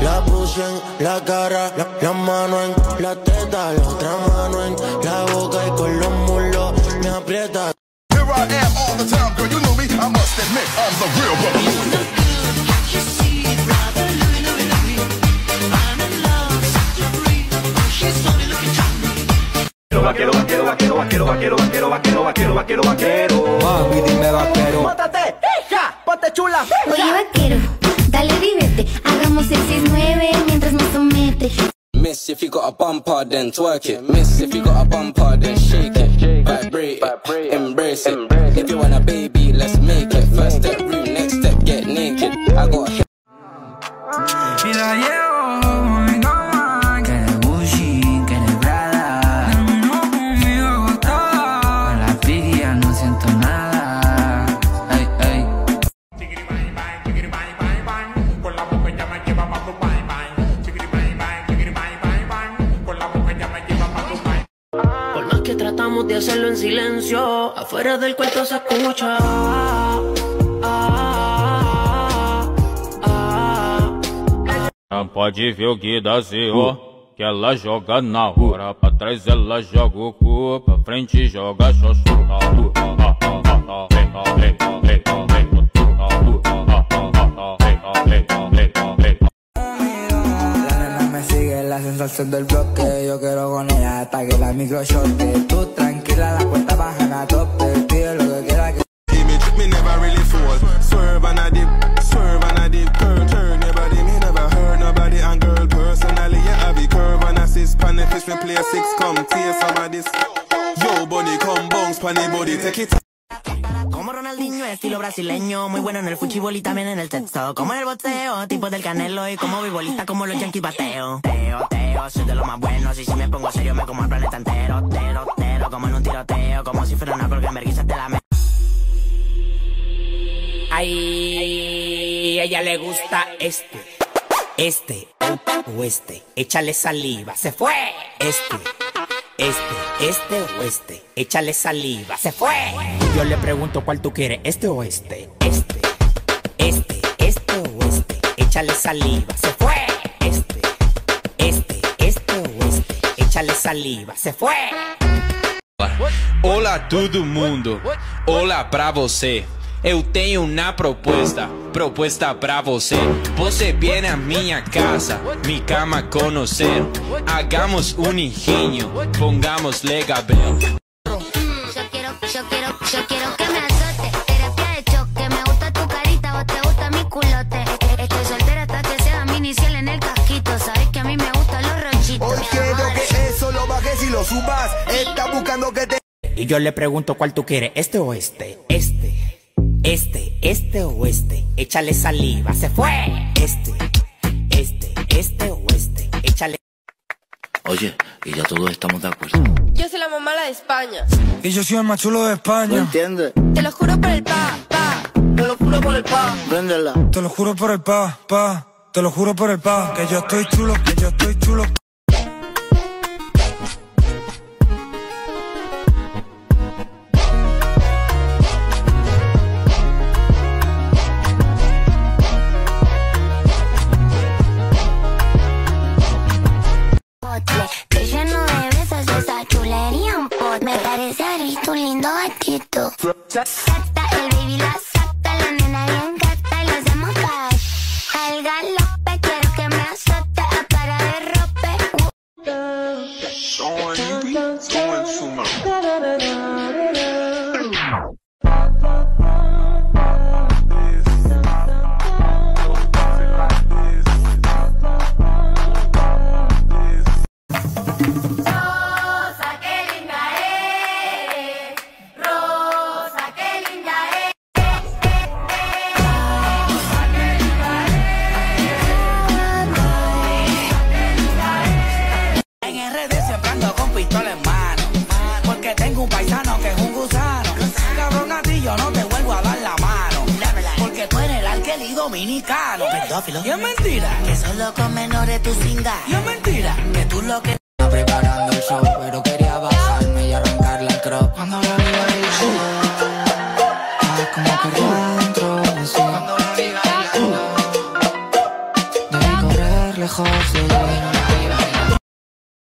La puse en la cara, la mano en la teta, la otra mano en la boca y con los muslos me aprieta. Here I am all the time, girl, you know me, I must admit, I'm the real brother. Vaquero, vaquero, vaquero, vaquero, vaquero, vaquero, vaquero, vaquero, vaquero, vaquero. Mami, dime vaquero. Móntate, hija, ponte chula. Oye, vaquero, dale, vívete. Hagamos el 6-9 mientras me somete. Miss, if you got a bumper, then twerk it. Miss, if you got a bumper, then shake it. Vibrate it, embrace it. If you want a baby, let's make it. First step, room, next step, get naked. I got hit. Y la llevo, mami, cama, que de Gucci, que de Prada. Terminó conmigo agotada. Con la piqui ya no siento nada. Ey, ey. Chiquiri bang bang, chiquiri bang bang bang. Con la boca ya me lleva pa' tu bang bang. Chiquiri bang bang, chiquiri bang bang bang. Con la boca ya me lleva pa' tu bang. Por más que tratamos de hacerlo en silencio, afuera del cuarto se escucha. Pode ver o que dá Z.O. Que ela joga na hora. Pra trás ela joga o cu, pra frente joga xoxo. La nena me sigue, la sensación del bloque. Yo quiero con ella hasta que la micro shorte. Tú tranquila, la cuenta baja a tope. Pide lo que quiera que... Me never really fall. Swerve and a dip, turn, turn your body. Me never hurt nobody, and girl, personally, you have a curve and assist. Pan the fish, me play a six, come tear some of this. Yo, buddy, come bounce, pan the body, take it. Como Ronaldinho, estilo brasileño. Muy bueno en el fútbol y también en el sexo. Como en el boxeo, tipo del Canelo. Y como beisbolista, como los Yankees bateo. Teo, soy de lo más bueno. Y si me pongo serio, me como el planeta entero. Tero, como en un tiroteo. Como si fuera una porque en vergüenza te la me... Ay, a ella le gusta este o este. Échale saliva, se fue. Este o este. Échale saliva, se fue. Yo le pregunto cuál tú quieres, este o este. Este o este. Échale saliva, se fue. Este o este. Échale saliva, se fue. Olá todo mundo, olá pra você. Eu tenho uma proposta pra você. Você viene a minha casa, mi cama conocer. Hagamos un ingenio, pongamos legabel. Yo quiero que me azote. Terapia de choque, me gusta tu carita, vos te gusta mi culote. Estoy soltera hasta que sea mi inicial en el casquito. Sabes que a mí me gustan los ronchitos. Hoy quiero que eso lo bajes y lo subas. Está buscando que te... Y yo le pregunto cuál tú quieres, este o este. Este o este. Échale saliva, se fue. Este o este. Échale. Oye, y ya todos estamos de acuerdo. Yo soy la mamá de España. Y yo soy el más chulo de España. ¿Entiendes? Te lo juro por el pa. Te lo juro por el pa. Préndela. Te lo juro por el pa. Te lo juro por el pa. Que yo estoy chulo, que yo estoy chulo. Estoy lleno de besos, esa chulería un pot. Me parece haber visto un lindo gatito. Sacta, el baby la sacta, la nena bien gata y lo hacemos cash. Al galope quiero que me azote a cara de rope. Dominicano, pedófilo. Y es mentira Que solo con menores tú singas. Y es mentira Que tú lo que... Está preparando el show, pero quería bajarme y arrancarle el crop. Cuando la vi bailando, como que adentro, así. Cuando la vi bailando, debí correr lejos de